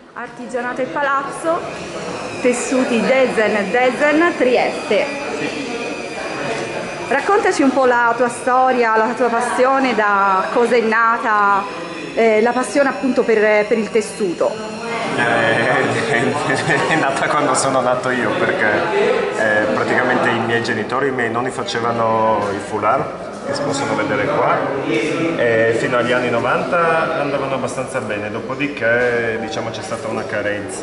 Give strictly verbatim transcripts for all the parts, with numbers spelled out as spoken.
Artigianato e Palazzo, tessuti Design, Design Trieste. Raccontaci un po' la tua storia, la tua passione, da cosa è nata eh, la passione appunto per, per il tessuto. Eh, è nata quando sono nato io, perché eh, praticamente i miei genitori, i miei nonni facevano i foulard, che si possono vedere qua, e fino agli anni novanta andavano abbastanza bene, dopodiché diciamo c'è stata una carenza,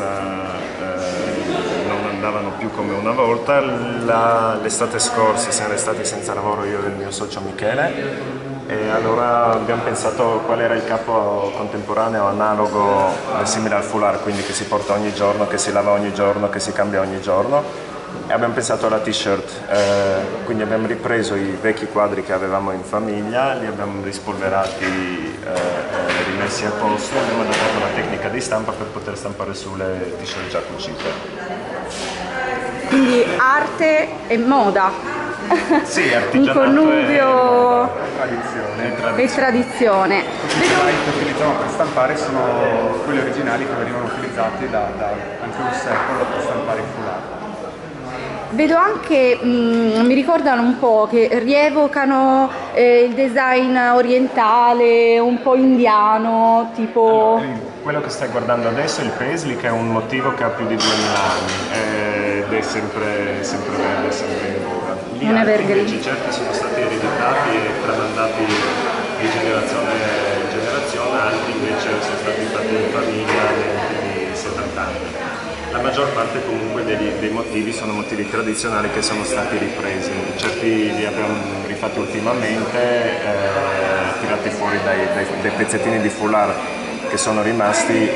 eh, non andavano più come una volta. L'estate scorsa siamo restati senza lavoro io e il mio socio Michele, e allora abbiamo pensato qual era il capo contemporaneo analogo simile al foulard, quindi che si porta ogni giorno, che si lava ogni giorno, che si cambia ogni giorno, e abbiamo pensato alla t-shirt. Eh, quindi abbiamo ripreso i vecchi quadri che avevamo in famiglia, li abbiamo rispolverati e eh, rimessi a posto, abbiamo adattato la tecnica di stampa per poter stampare sulle t-shirt già cucite. Quindi arte e moda. Sì, un connubio e tradizione, e tradizione. E tradizione. Tutti i colori che utilizziamo per stampare sono quelli originali che venivano utilizzati da, da anche un secolo per stampare il foulard. Vedo anche, mh, mi ricordano un po' che rievocano eh, il design orientale, un po' indiano, tipo... Allora, quello che stai guardando adesso è il paisley, che è un motivo che ha più di duemila anni ed è sempre, sempre verde, sempre in voga. Gli Un altri evergreen. invece certi sono stati ereditati e tramandati di generazione in generazione, altri invece sono stati fatti in famiglia negli ultimi settanta anni. La maggior parte comunque dei, dei motivi sono motivi tradizionali che sono stati ripresi, certi li abbiamo rifatti ultimamente, eh, tirati fuori dai, dai, dai pezzettini di foulard che sono rimasti, eh,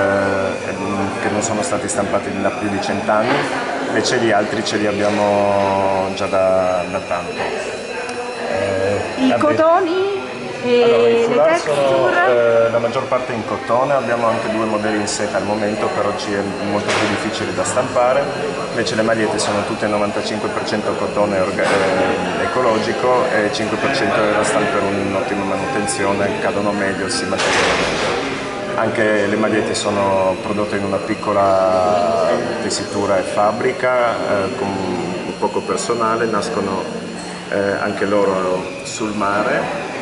che non sono stati stampati da più di cent'anni, invece gli altri ce li abbiamo già da, da tanto. Eh, I cotoni e allora, i le texture? Sono, eh, la maggior parte in cotone, abbiamo anche due modelli in seta al momento, però ci è molto più difficile da stampare. Invece le magliette sono tutte novantacinque per cento cotone eh, ecologico e cinque per cento Eurostan per un'ottima manutenzione, cadono meglio, si materialmente. Anche le magliette sono prodotte in una piccola tessitura e fabbrica eh, con poco personale, nascono eh, anche loro sul mare,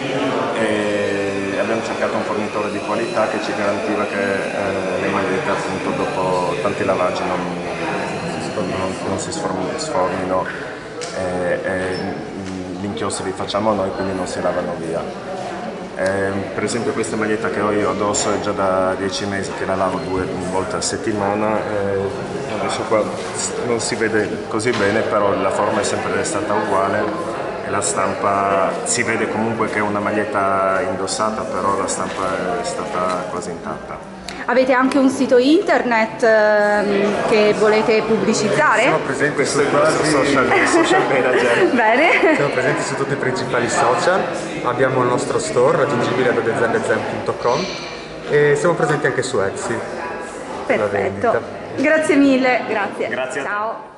e abbiamo cercato un fornitore di qualità che ci garantiva che eh, le magliette appunto dopo tanti lavaggi non, non, non si sformino e, e gli inchiostri li facciamo noi, quindi non si lavano via. Eh, per esempio questa maglietta che ho io addosso è già da dieci mesi che la lavo due volte a settimana, eh, adesso qua non si vede così bene, però la forma è sempre stata uguale e la stampa si vede comunque che è una maglietta indossata, però la stampa è stata quasi intatta. Avete anche un sito internet ehm, che volete pubblicizzare? Siamo presenti Questo su è il nostro social, social manager. Bene. Siamo presenti su tutti i principali social, abbiamo il nostro store raggiungibile da design design punto com e siamo presenti anche su Etsy. Perfetto. Grazie mille, grazie. Grazie a te. Ciao.